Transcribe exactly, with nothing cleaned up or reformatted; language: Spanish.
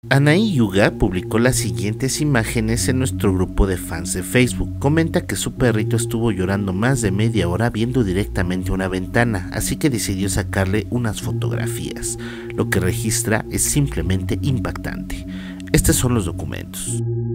Anaí Yuga publicó las siguientes imágenes en nuestro grupo de fans de Facebook. Comenta que su perrito estuvo llorando más de media hora viendo directamente una ventana, así que decidió sacarle unas fotografías. Lo que registra es simplemente impactante. Estos son los documentos.